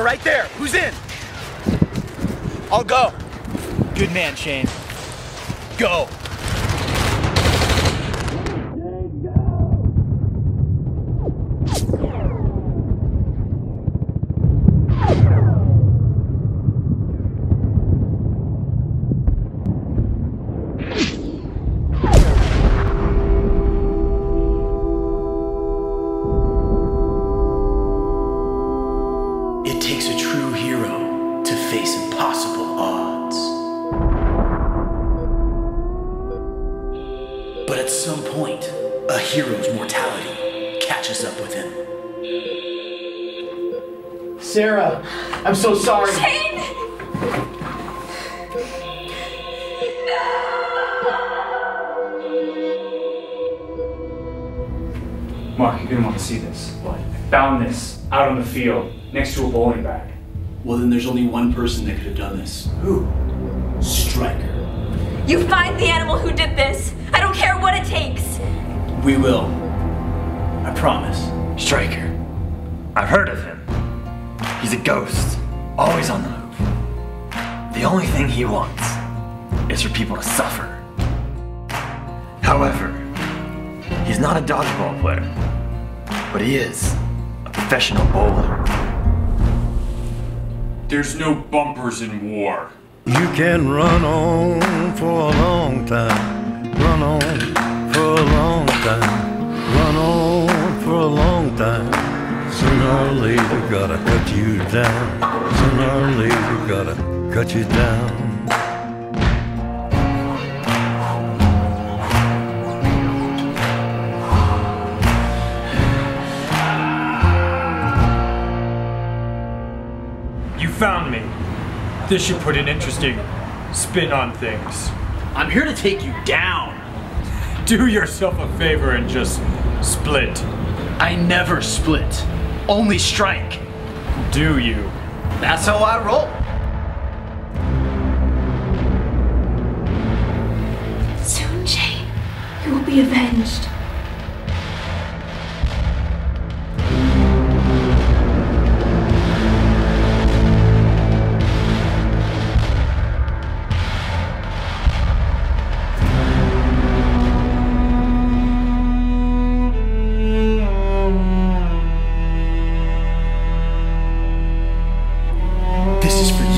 right there. Who's in? I'll go. Good man, Shane. Go. It takes a true hero to face impossible odds. But at some point, a hero's mortality catches up with him. Sarah, I'm so sorry. Shane! Mark, you didn't want to see this. What? I found this out on the field, next to a bowling bag. Well, then there's only one person that could have done this. Who? Stryker. You find the animal who did this. I don't care what it takes. We will. I promise. Stryker. I've heard of him. He's a ghost, always on the move. The only thing he wants is for people to suffer. However, he's not a dodgeball player, but he is a professional bowler. There's no bumpers in war. You can run on for a long time, run on for a long time, run on for a long time. Sooner or later gotta cut you down, sooner or later gotta cut you down. You found me. This should put an interesting spin on things. I'm here to take you down. Do yourself a favor and just split. I never split. Only strike. Do you? That's how I roll. Soon, Shane, you will be avenged. This is for